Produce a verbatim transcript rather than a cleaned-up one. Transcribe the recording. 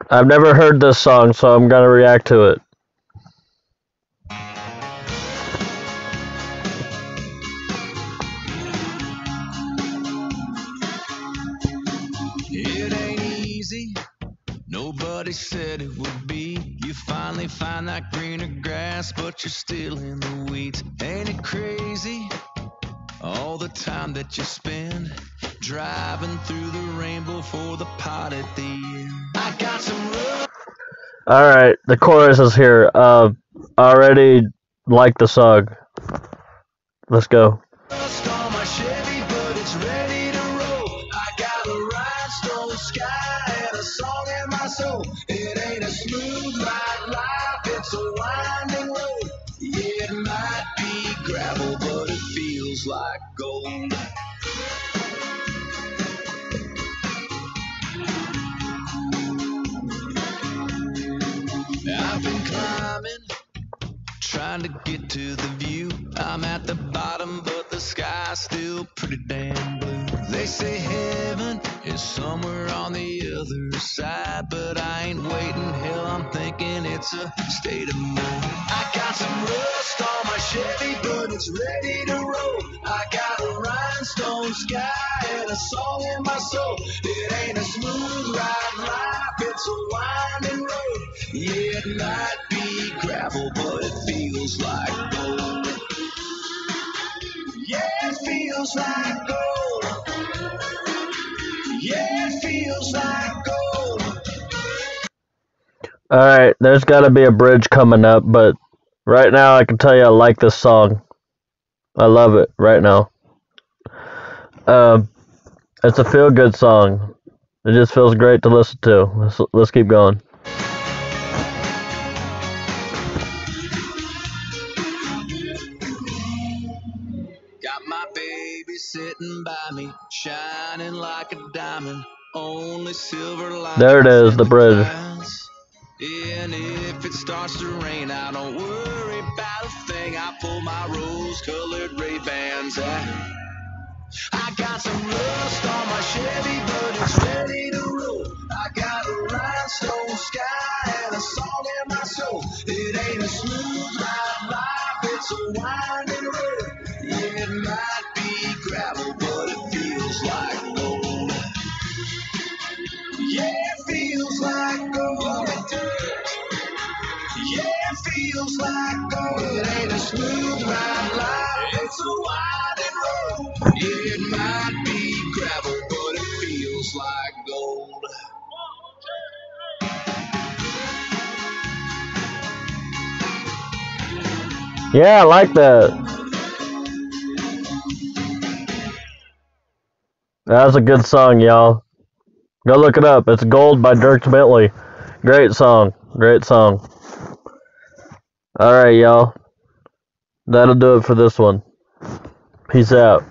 I've never heard this song, so I'm gonna react to it. It ain't easy, nobody said it would be. You finally find that greener grass, but you're still in the weeds. Ain't it crazy, all the time that you spend driving through the rainbow for the pot at the end? I got some love. Alright, the chorus is here. Uh, already like the song. Let's go. Rust on my Chevy, but it's ready to roll. I got a rhinestone sky and a song in my soul. It ain't a smooth ride life, it's a winding road. Yeah, it might be gravel, but it feels like gold. I've been climbing, trying to get to the view. I'm at the bottom, but the sky's still pretty damn blue. They say heaven is somewhere on the other side, but I ain't waiting. Hell, I'm thinking it's a state of mind. I got some rust on my Chevy, but it's ready to roll. I got a rhinestone sky and a song in my soul. It ain't a smooth ride life, it's a winding road. Yeah, it might be gravel, but it feels like gold. Yeah, it feels like gold. Yeah, it feels like gold. Alright, there's gotta be a bridge coming up, but right now I can tell you I like this song. I love it right now. Um, it's a feel-good song. It just feels great to listen to. Let's, let's keep going. Got my baby sitting by me, shining like a diamond. Only silver light. There it is, the bridge. And if it starts to rain, I don't worry about a thing. I pull my rose-colored Ray-Bans out. I got some rust on my Chevy, but it's ready to roll. I got a rhinestone sky and a song in my soul. It ain't a smooth ride life, it's a winding road. Yeah, it might be gravel, but it feels like gold. Yeah, it feels like gold. Yeah, it feels like gold. It ain't a smooth ride life, it's a winding road. Yeah, it might be gravel, but it feels like gold. Yeah, I like that. That was a good song, y'all. Go look it up. It's Gold by Dierks Bentley. Great song. Great song. Alright, y'all. That'll do it for this one. Peace out.